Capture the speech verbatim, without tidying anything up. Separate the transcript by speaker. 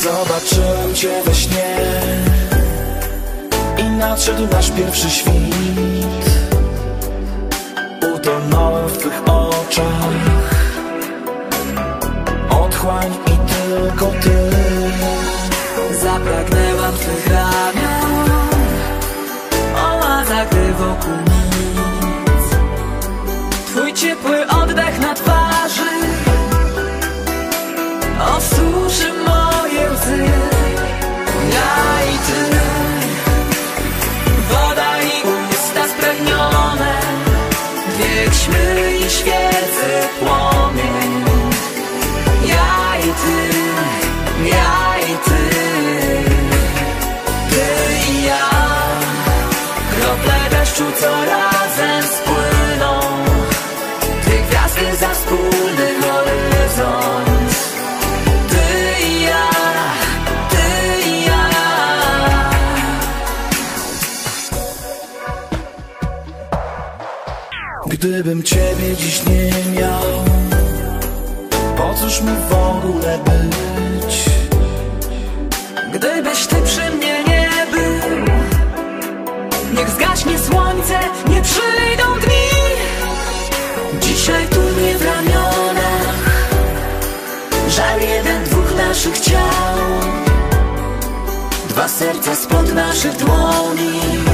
Speaker 1: Zobaczyłem cię we śnie i nadszedł nasz pierwszy świt. Utonąłem w twych oczach, otchłań i tylko ty.
Speaker 2: Zapragnęłam twych ramion, oaza, gdy wokół nic. Twój ciepły oddech na twarzy osuszy moje łzy. Ja i ty, woda i usta spragnione, wiek ćmy i świecy płomień. Ja i ty, ja i ty, ty i ja, krople deszczu, co razem spłyną, dwie gwiazdy za wspólny horyzont. Ty i ja, ty i ja.
Speaker 1: Gdybym ciebie dziś nie miał, po cóż mi w ogóle być?
Speaker 2: Gdybyś ty przy mnie nie był, niech zgaśnie słońce, nie przyjdą dni. Dzisiaj tu mnie w ramionach żal jeden, dwóch naszych ciał, dwa serca spod naszych dłoni.